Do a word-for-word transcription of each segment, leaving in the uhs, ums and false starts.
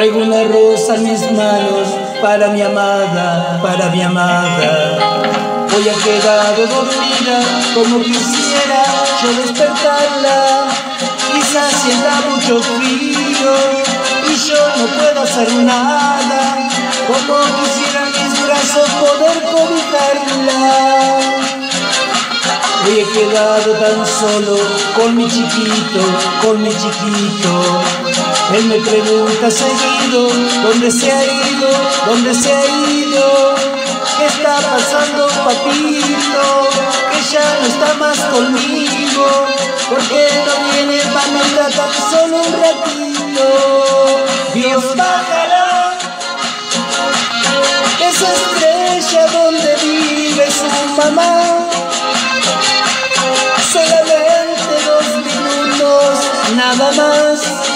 Traigo una rosa en mis manos para mi amada, para mi amada. Hoy ha quedado dormida como quisiera yo despertarla. Quizás sienta mucho frío y yo no puedo hacer nada. Como quisiera mis brazos poder cobijarla. Hoy he quedado tan solo con mi chiquito, con mi chiquito. Él me pregunta seguido, ¿dónde se ha ido? ¿Dónde se ha ido? ¿Qué está pasando, papito? Que ya no está más conmigo. ¿Por qué no viene, mamita, tan solo un ratito? Dios, bájala esa estrella donde vive su mamá. Solamente dos minutos, nada más.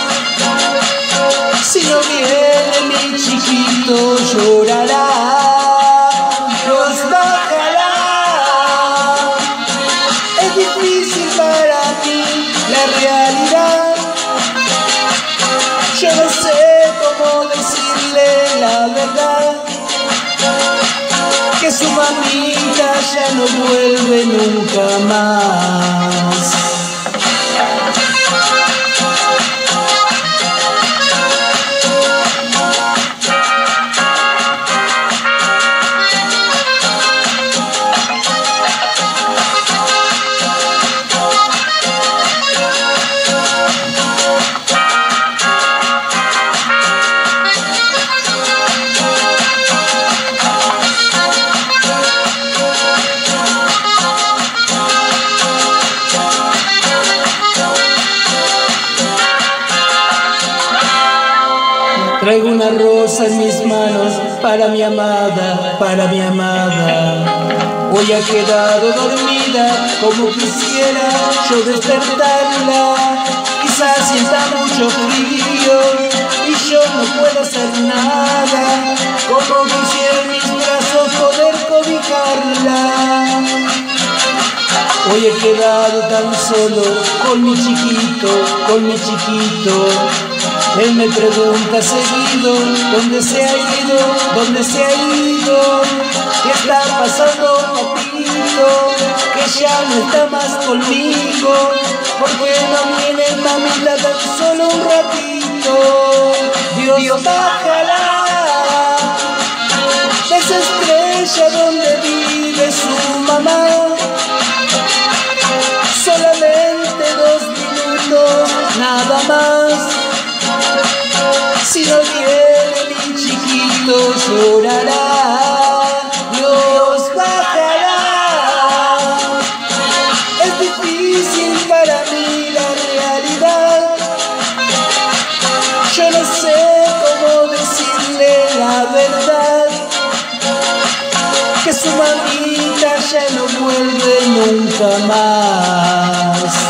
Si no viene mi chiquito, llorará. Dios, bájala. Es difícil para mí la realidad. Yo no sé cómo decirle la verdad, que su mamita ya no vuelve nunca más. Traigo una rosa en mis manos para mi amada, para mi amada. Hoy ha quedado dormida como quisiera yo despertarla. Quizás sienta mucho frío y yo no puedo hacer nada. Como quisiera en mis brazos poder cobijarla. Hoy he quedado tan solo con mi chiquito, con mi chiquito. Él me pregunta seguido, ¿dónde se ha ido? ¿Dónde se ha ido? ¿Qué está pasando, papito? Que ya no está más conmigo. ¿Por qué no viene, mamita, tan solo un ratito? Dios, Dios, bájala de esa estrella donde vive su mamá. Solamente dos minutos, nada más. Si no viene mi chiquito, llorará. Dios, bájala. Es difícil para mí la realidad. Yo no sé cómo decirle la verdad, que su mamita ya no vuelve nunca más.